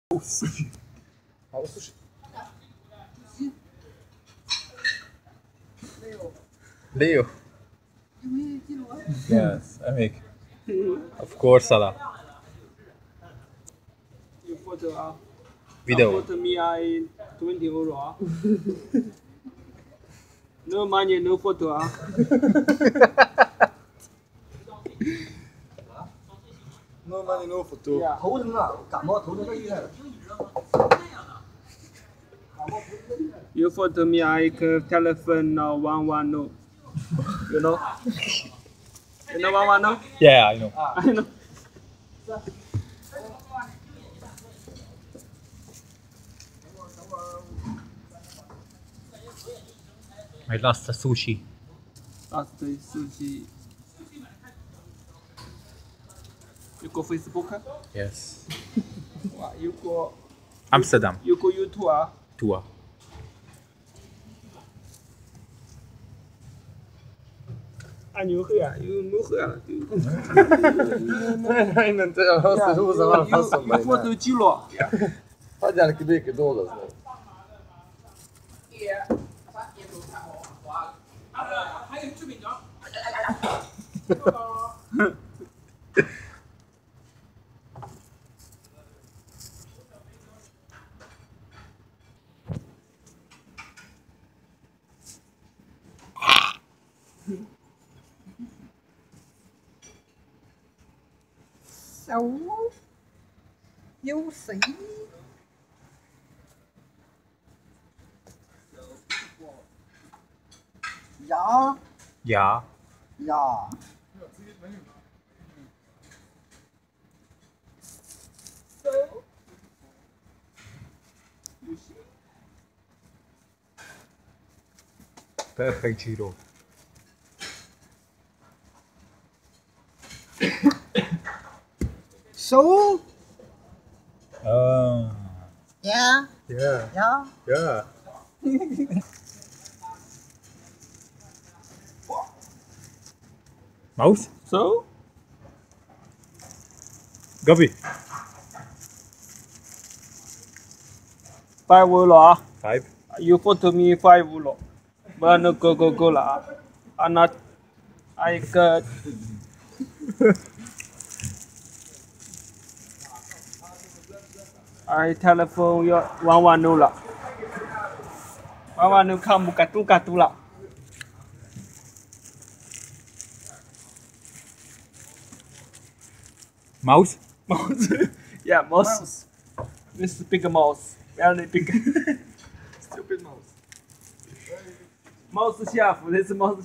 好，слушай. Leo. Yes, I make. Of course, Salah. You photo Video. Photo me I 20 euro. No money, no photo. No money, no photo. Yeah. 头疼啊，感冒头疼的厉害了。 You photo me I telephone now 110. You know? You know 110? Yeah, I know. I know. I lost the sushi. That's the sushi. You go Facebook? Yes. You go Amsterdam. You go YouTube? Tour. You no喝了。 Nej, inte. Jag har rosa varm fast som You photo 记录。 Hade jag inte mycket dåligt. Xấu vô sĩ dạ Ja. dạ Perfect Giro. số dạ Yeah. dạ Yeah. Mouse? So? Guppy. 5 euro. 5. You photo me 5 euro. But no go lah. I'm not. I got. I telephone you 110 lah. 110 kamu kartu lah. Mouse? Mouse. Yeah, mouse. This is big mouse. Very big. Stupid mouse. Mouse chef. This is mouse.